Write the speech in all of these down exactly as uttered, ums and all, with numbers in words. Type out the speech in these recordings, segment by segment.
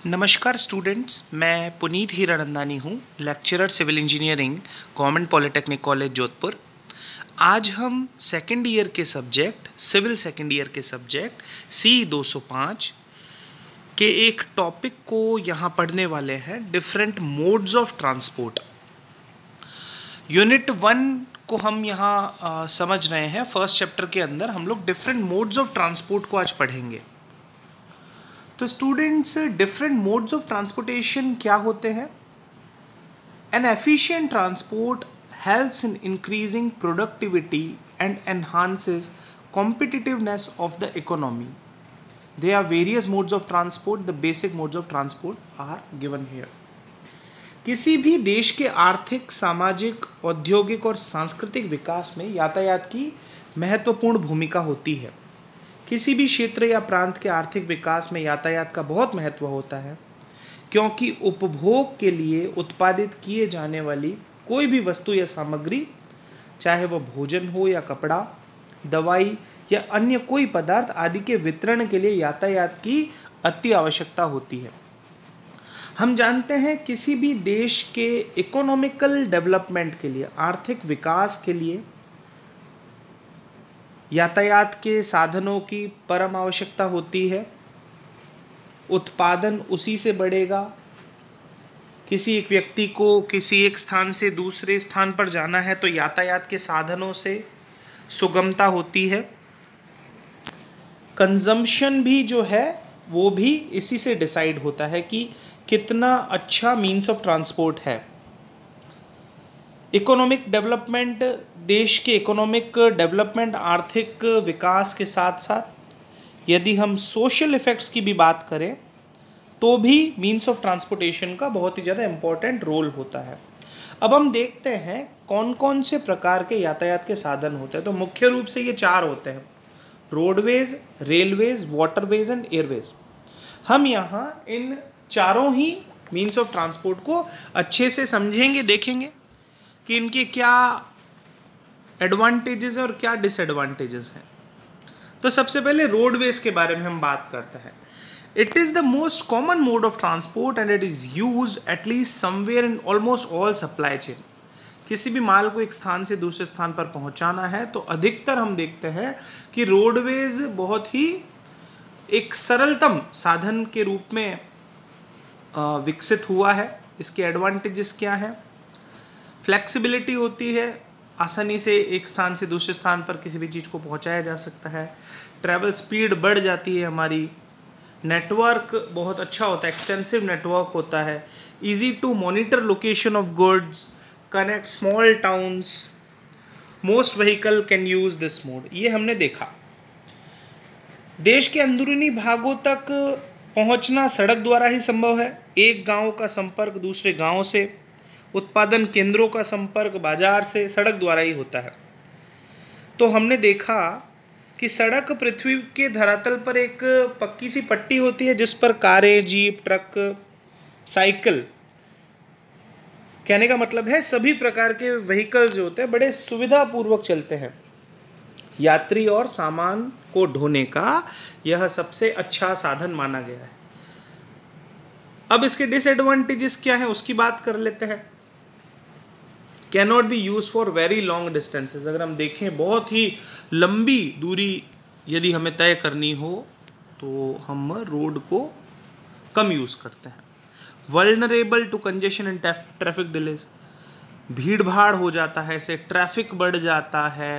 नमस्कार स्टूडेंट्स, मैं पुनीत हीरानंदानी हूँ, lecturer civil engineering, government polytechnic college Jodhpur. आज हम सेकेंड ईयर के सब्जेक्ट सिविल सेकेंड ईयर के सब्जेक्ट सी दो सौ पाँच के एक टॉपिक को यहाँ पढ़ने वाले हैं, different modes of transport. Unit one को हम यहाँ समझ रहे हैं। फर्स्ट चैप्टर के अंदर हम लोग डिफरेंट मोड्स ऑफ ट्रांसपोर्ट को आज पढ़ेंगे। तो students, different modes of transportation क्या होते हैं? An efficient transport helps in increasing productivity and enhances competitiveness of the economy. There are various modes of transport. The basic modes of transport are given here. किसी भी देश के आर्थिक, सामाजिक, औद्योगिक और सांस्कृतिक विकास में यातायात की महत्वपूर्ण भूमिका होती है। किसी भी क्षेत्र या प्रांत के आर्थिक विकास में यातायात का बहुत महत्व होता है, क्योंकि उपभोग के लिए उत्पादित किए जाने वाली कोई भी वस्तु या सामग्री, चाहे वह भोजन हो या कपड़ा, दवाई या अन्य कोई पदार्थ आदि के वितरण के लिए यातायात की अति आवश्यकता होती है। हम जानते हैं किसी भी देश के इकोनॉमिकल डेवलपमेंट के लिए, आर्थिक विकास के लिए यातायात के साधनों की परम आवश्यकता होती है। उत्पादन उसी से बढ़ेगा। किसी एक व्यक्ति को किसी एक स्थान से दूसरे स्थान पर जाना है तो यातायात के साधनों से सुगमता होती है। कंजम्पशन भी जो है वो भी इसी से डिसाइड होता है कि कितना अच्छा मीन्स ऑफ ट्रांसपोर्ट है। इकोनॉमिक डेवलपमेंट, देश के इकोनॉमिक डेवलपमेंट, आर्थिक विकास के साथ साथ यदि हम सोशल इफ़ेक्ट्स की भी बात करें तो भी मीन्स ऑफ ट्रांसपोर्टेशन का बहुत ही ज़्यादा इम्पोर्टेंट रोल होता है। अब हम देखते हैं कौन कौन से प्रकार के यातायात के साधन होते हैं। तो मुख्य रूप से ये चार होते हैं: roadways, railways, waterways and airways. हम यहाँ इन चारों ही मीन्स ऑफ ट्रांसपोर्ट को अच्छे से समझेंगे, देखेंगे कि इनके क्या एडवांटेजेस और क्या डिसएडवांटेजेस हैं। तो सबसे पहले रोडवेज के बारे में हम बात करते हैं। It is the most common mode of transport and it is used at least somewhere in almost all supply chain. किसी भी माल को एक स्थान से दूसरे स्थान पर पहुंचाना है तो अधिकतर हम देखते हैं कि रोडवेज बहुत ही एक सरलतम साधन के रूप में विकसित हुआ है। इसके एडवांटेजेस क्या हैं? फ्लेक्सिबिलिटी होती है, आसानी से एक स्थान से दूसरे स्थान पर किसी भी चीज़ को पहुंचाया जा सकता है। ट्रैवल स्पीड बढ़ जाती है हमारी। नेटवर्क बहुत अच्छा होता है, एक्सटेंसिव नेटवर्क होता है। Easy to monitor location of goods, connect small towns, most vehicle can use this mode. ये हमने देखा। देश के अंदरूनी भागों तक पहुंचना सड़क द्वारा ही संभव है। एक गांव का संपर्क दूसरे गांव से, उत्पादन केंद्रों का संपर्क बाजार से सड़क द्वारा ही होता है। तो हमने देखा कि सड़क पृथ्वी के धरातल पर एक पक्की सी पट्टी होती है जिस पर कारें, जीप, ट्रक, साइकिल, कहने का मतलब है सभी प्रकार के व्हीकल्स जो होते हैं बड़े सुविधापूर्वक चलते हैं। यात्री और सामान को ढोने का यह सबसे अच्छा साधन माना गया है। अब इसके डिसएडवांटेजेस क्या है उसकी बात कर लेते हैं। Cannot be use for very long distances. अगर हम देखें बहुत ही लंबी दूरी यदि हमें तय करनी हो तो हम रोड को कम यूज़ करते हैं। Vulnerable to congestion and traffic delays. भीड़ भाड़ हो जाता है, इससे ट्रैफिक बढ़ जाता है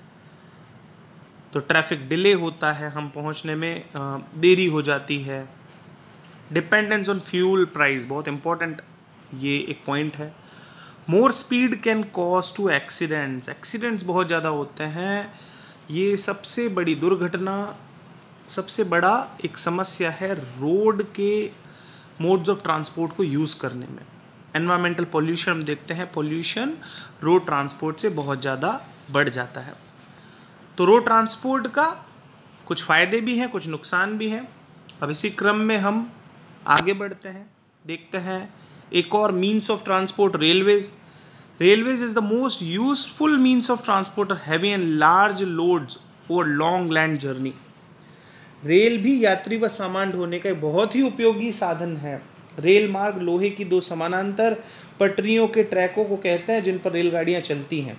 तो ट्रैफिक डिले होता है, हम पहुंचने में देरी हो जाती है। डिपेंडेंस ऑन फ्यूल प्राइस, बहुत इंपॉर्टेंट ये एक पॉइंट है। More speed can cause to accidents. Accidents बहुत ज़्यादा होते हैं। ये सबसे बड़ी दुर्घटना, सबसे बड़ा एक समस्या है रोड के मोड्स ऑफ ट्रांसपोर्ट को यूज़ करने में। एनवायरमेंटल पोल्यूशन हम देखते हैं, पोल्यूशन रोड ट्रांसपोर्ट से बहुत ज़्यादा बढ़ जाता है। तो रोड ट्रांसपोर्ट का कुछ फ़ायदे भी हैं, कुछ नुकसान भी हैं। अब इसी क्रम में हम आगे बढ़ते हैं, देखते हैं एक और means of transport, railways. Railways is the most useful means of transport heavy and large loads और लॉन्ग लैंड जर्नी। रेल भी यात्री व सामान ढोने का एक बहुत ही उपयोगी साधन है। रेल मार्ग लोहे की दो समानांतर पटरियों के ट्रैकों को कहते हैं जिन पर रेलगाड़ियां चलती हैं।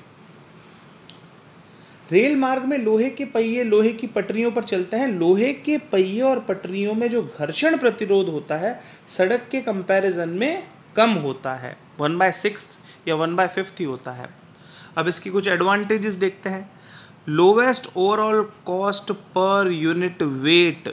रेल मार्ग में लोहे के पहिए लोहे की पटरियों पर चलते हैं। लोहे के पहिए और पटरियों में जो घर्षण प्रतिरोध होता है सड़क के कंपैरिजन में कम होता है, वन बाय सिक्स या वन बाय फिफ्थ ही होता है। अब इसकी कुछ एडवांटेजेस देखते हैं। Lowest overall cost per unit weight.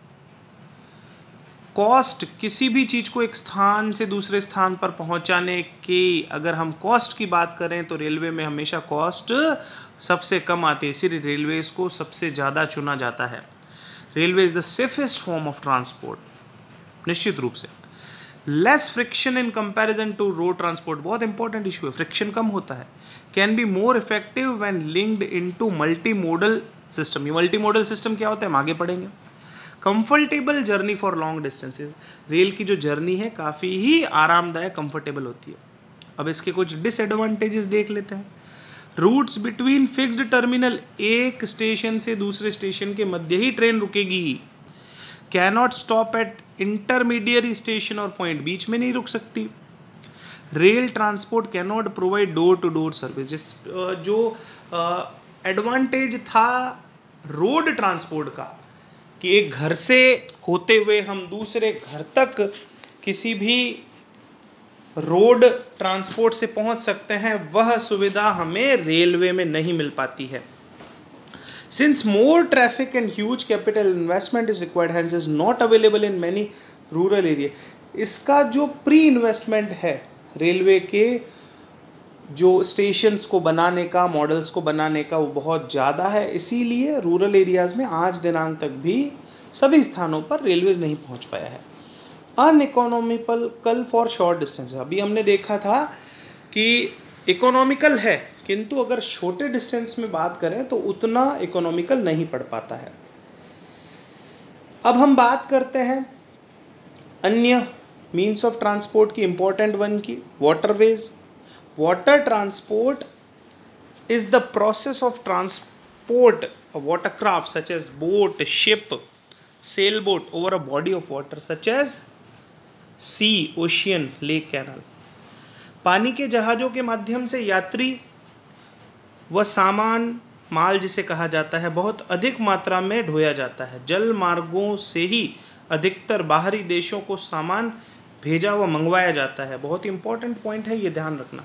Cost, किसी भी चीज को एक स्थान से दूसरे स्थान पर पहुंचाने की अगर हम कॉस्ट की बात करें तो रेलवे में हमेशा कॉस्ट सबसे कम आती है, इसीलिए रेलवे को सबसे ज़्यादा चुना जाता है। Railway is the safest form of transport, निश्चित रूप से। Less friction in comparison to road transport, बहुत इंपॉर्टेंट इशू है, फ्रिक्शन कम होता है। Can be more effective when linked into multi modal system. ये मल्टी मोडल सिस्टम क्या होता है हम आगे पढ़ेंगे। Comfortable journey for long distances, rail की जो जर्नी है काफ़ी ही आरामदायक कंफर्टेबल होती है। अब इसके कुछ डिसएडवांटेजेस देख लेते हैं। रूट्स बिटवीन फिक्स्ड टर्मिनल, एक स्टेशन से दूसरे स्टेशन के मध्य ही ट्रेन रुकेगी। Cannot stop at intermediate station और पॉइंट, बीच में नहीं रुक सकती। Rail transport cannot provide door to door service, जिस जो एडवांटेज था रोड ट्रांसपोर्ट का कि एक घर से होते हुए हम दूसरे घर तक किसी भी रोड ट्रांसपोर्ट से पहुंच सकते हैं, वह सुविधा हमें रेलवे में नहीं मिल पाती है। Since more traffic and huge capital investment is required, hence is not available in many rural area. इसका जो प्री इन्वेस्टमेंट है रेलवे के जो स्टेशंस को बनाने का, मॉडल्स को बनाने का, वो बहुत ज़्यादा है, इसीलिए रूरल एरियाज़ में आज दिनांक तक भी सभी स्थानों पर रेलवेज नहीं पहुंच पाया है। अनइकोनॉमिकल कल फॉर शॉर्ट डिस्टेंस, अभी हमने देखा था कि इकोनॉमिकल है किंतु अगर छोटे डिस्टेंस में बात करें तो उतना इकोनॉमिकल नहीं पड़ पाता है। अब हम बात करते हैं अन्य मीन्स ऑफ ट्रांसपोर्ट की, इंपॉर्टेंट वन की, waterways. Water transport is the process of transport of watercraft such as boat, ship, sailboat over a body of water such as sea, ocean, lake, canal. पानी के जहाज़ों के माध्यम से यात्री व सामान, माल जिसे कहा जाता है, बहुत अधिक मात्रा में ढोया जाता है। जल मार्गों से ही अधिकतर बाहरी देशों को सामान भेजा व मंगवाया जाता है। बहुत ही इंपॉर्टेंट पॉइंट है, ये ध्यान रखना।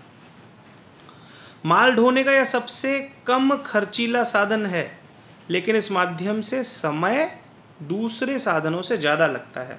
माल ढोने का यह सबसे कम खर्चीला साधन है, लेकिन इस माध्यम से समय दूसरे साधनों से ज़्यादा लगता है।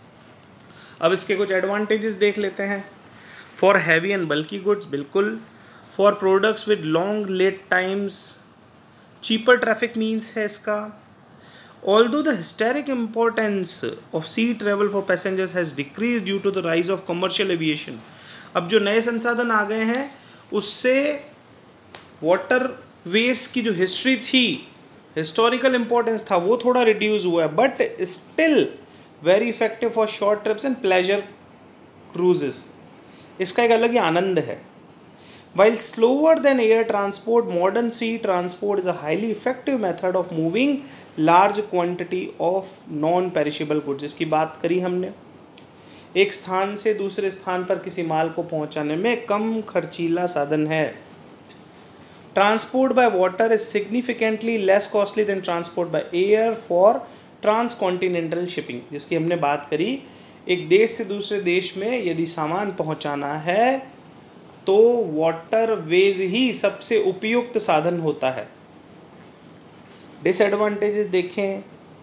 अब इसके कुछ एडवांटेजेस देख लेते हैं। For heavy and bulky goods, बिल्कुल। For products with long lead times, cheaper traffic means है इसका। Although the historic importance of sea travel for passengers has decrease due to the rise of commercial aviation, अब जो नए संसाधन आ गए हैं उससे वाटर वेज की जो हिस्ट्री थी, हिस्टोरिकल इम्पोर्टेंस था, वो थोड़ा रिड्यूस हुआ है, but still very effective for short trips and pleasure cruises. इसका एक अलग ही आनंद है। While slower than air transport, modern sea transport is a highly effective method of moving large quantity of non perishable goods. इसकी बात करी हमने, एक स्थान से दूसरे स्थान पर किसी माल को पहुंचाने में कम खर्चीला साधन है। Transport by water is significantly less costly than transport by air for transcontinental shipping, जिसकी हमने बात करी। एक देश से दूसरे देश में यदि सामान पहुंचाना है तो वाटर वेज ही सबसे उपयुक्त साधन होता है। डिसएडवांटेजेस देखें,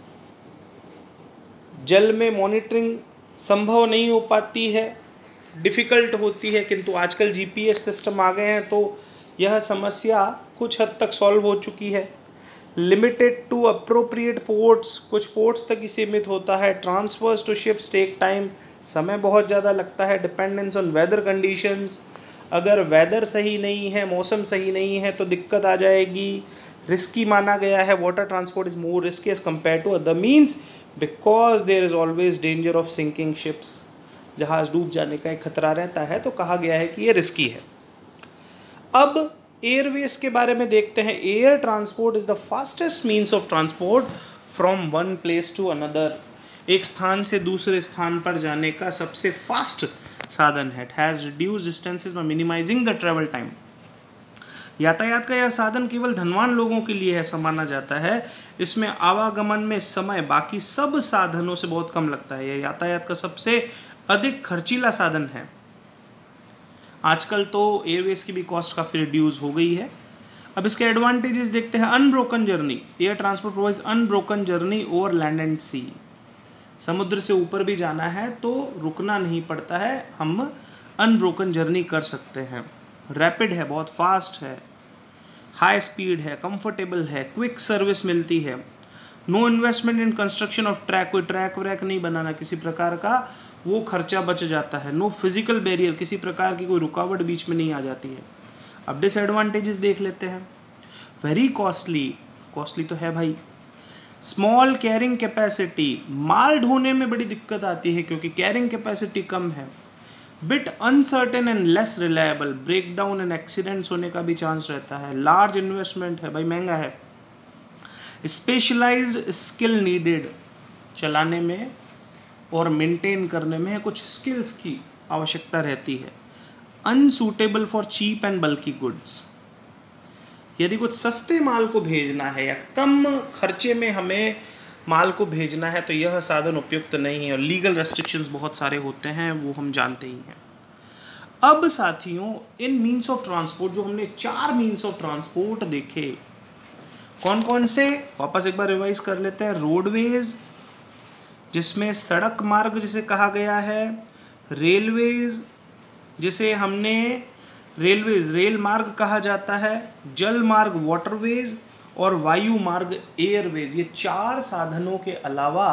जल में मॉनिटरिंग संभव नहीं हो पाती है, डिफ़िकल्ट होती है, किंतु आजकल जीपीएस सिस्टम आ गए हैं तो यह समस्या कुछ हद तक सॉल्व हो चुकी है। लिमिटेड टू अप्रोप्रिएट पोर्ट्स, कुछ पोर्ट्स तक ही सीमित होता है। Transfers to ships take time, समय बहुत ज़्यादा लगता है। डिपेंडेंस ऑन वेदर कंडीशंस, अगर वेदर सही नहीं है, मौसम सही नहीं है तो दिक्कत आ जाएगी। रिस्की माना गया है, water transport is more risky as compare to other means because there is always danger of sinking ships, जहाज डूब जाने का एक खतरा रहता है, तो कहा गया है कि ये रिस्की है। अब एयरवेज के बारे में देखते हैं। Air transport is the fastest means of transport from one place to another, एक स्थान से दूसरे स्थान पर जाने का सबसे फास्ट साधन है। It has reduce distances by minimizing the travel time. यातायात का यह साधन केवल धनवान लोगों के लिए है माना जाता है। इसमें आवागमन में समय बाकी सब साधनों से बहुत कम लगता है। यह यातायात का सबसे अधिक खर्चीला साधन है। आजकल तो एयरवेज की भी कॉस्ट काफ़ी रिड्यूस हो गई है। अब इसके एडवांटेजेस देखते हैं। Unbroken journey, air transport provides unbroken journey over land and sea. समुद्र से ऊपर भी जाना है तो रुकना नहीं पड़ता है, हम अनब्रोकन जर्नी कर सकते हैं। रैपिड है, बहुत फास्ट है, हाई स्पीड है, कंफर्टेबल है, क्विक सर्विस मिलती है। No investment in construction of track, कोई ट्रैक व्रैक नहीं बनाना किसी प्रकार का, वो खर्चा बच जाता है। नो फिजिकल बैरियर, किसी प्रकार की कोई रुकावट बीच में नहीं आ जाती है। अब डिसएडवांटेजेस देख लेते हैं। वेरी कॉस्टली, कॉस्टली तो है भाई। स्मॉल कैरिंग कैपेसिटी, माल ढोने में बड़ी दिक्कत आती है क्योंकि कैरिंग कैपेसिटी कम है। Bit uncertain and less reliable, break down and accidents होने का भी चांस रहता है। लार्ज इन्वेस्टमेंट है भाई, महंगा है। स्पेशलाइज्ड स्किल नीडेड, चलाने में और मेंटेन करने में कुछ स्किल्स की आवश्यकता रहती है। Unsuitable for cheap and bulky goods, यदि कुछ सस्ते माल को भेजना है या कम खर्चे में हमें माल को भेजना है तो यह साधन उपयुक्त नहीं है। और लीगल रेस्ट्रिक्शंस बहुत सारे होते हैं, वो हम जानते ही हैं। अब साथियों, इन मीन्स ऑफ ट्रांसपोर्ट, जो हमने चार मीन्स ऑफ ट्रांसपोर्ट देखे, कौन कौन से, वापस एक बार रिवाइज कर लेते हैं। रोडवेज, जिसमें सड़क मार्ग जिसे कहा गया है। रेलवेज, जिसे हमने रेलवेज रेल मार्ग कहा जाता है। जल मार्ग वाटरवेज, और वायु मार्ग एयरवेज। ये चार साधनों के अलावा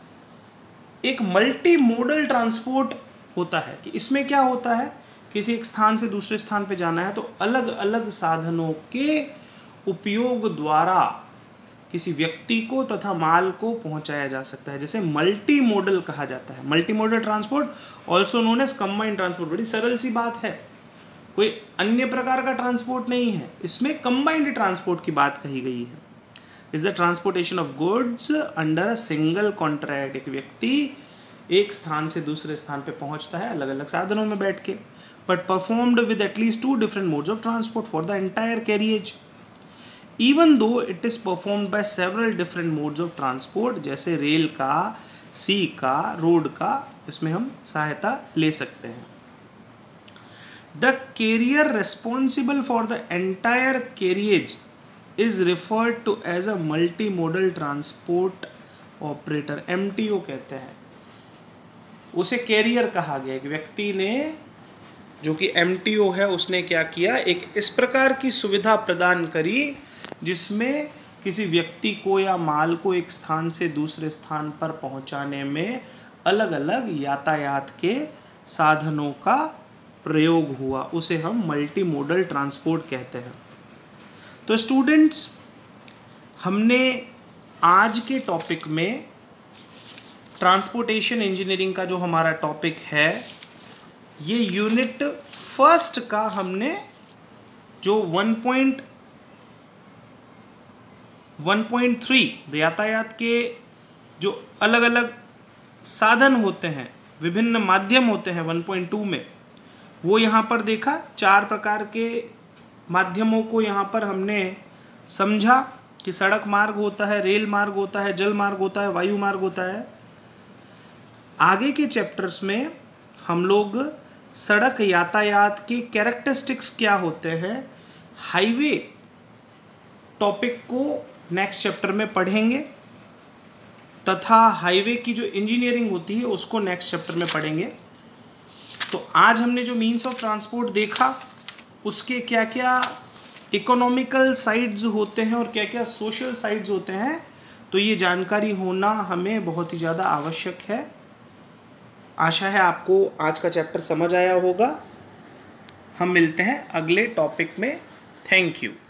एक मल्टी मोडल ट्रांसपोर्ट होता है कि इसमें क्या होता है, किसी एक स्थान से दूसरे स्थान पे जाना है तो अलग अलग साधनों के उपयोग द्वारा किसी व्यक्ति को तथा माल को पहुंचाया जा सकता है, जैसे मल्टी मोडल कहा जाता है। Multi modal transport also known as combined transport. बड़ी सरल सी बात है, कोई अन्य प्रकार का ट्रांसपोर्ट नहीं है, इसमें कंबाइंड ट्रांसपोर्ट की बात कही गई है। Is the transportation of goods under a single contract, एक व्यक्ति एक स्थान से दूसरे स्थान पे पहुंचता है अलग अलग साधनों में बैठ के, but performed with at least two different modes of transport for the entire carriage, even though it is performed by several different modes of transport, जैसे रेल का, सी का, रोड का, इसमें हम सहायता ले सकते हैं। The carrier responsible for the entire carriage is referred to as a multimodal transport operator, M T O कहते हैं। उसे कैरियर कहा गया, एक व्यक्ति ने जो कि M T O है उसने क्या किया, एक इस प्रकार की सुविधा प्रदान करी जिसमें किसी व्यक्ति को या माल को एक स्थान से दूसरे स्थान पर पहुंचाने में अलग अलग यातायात के साधनों का प्रयोग हुआ, उसे हम मल्टी मोडल ट्रांसपोर्ट कहते हैं। तो स्टूडेंट्स, हमने आज के टॉपिक में ट्रांसपोर्टेशन इंजीनियरिंग का जो हमारा टॉपिक है, ये यूनिट फर्स्ट का हमने जो one point one point three यातायात के जो अलग अलग साधन होते हैं, विभिन्न माध्यम होते हैं, वन पॉइंट टू में वो यहाँ पर देखा। चार प्रकार के माध्यमों को यहाँ पर हमने समझा कि सड़क मार्ग होता है, रेल मार्ग होता है, जल मार्ग होता है, वायु मार्ग होता है। आगे के चैप्टर्स में हम लोग सड़क यातायात के कैरेक्टरिस्टिक्स क्या होते हैं, हाईवे टॉपिक को नेक्स्ट चैप्टर में पढ़ेंगे तथा हाईवे की जो इंजीनियरिंग होती है उसको नेक्स्ट चैप्टर में पढ़ेंगे। तो आज हमने जो मीन्स ऑफ ट्रांसपोर्ट देखा उसके क्या क्या इकोनॉमिकल साइड्स होते हैं और क्या क्या सोशल साइड्स होते हैं, तो ये जानकारी होना हमें बहुत ही ज़्यादा आवश्यक है। आशा है आपको आज का चैप्टर समझ आया होगा। हम मिलते हैं अगले टॉपिक में। Thank you.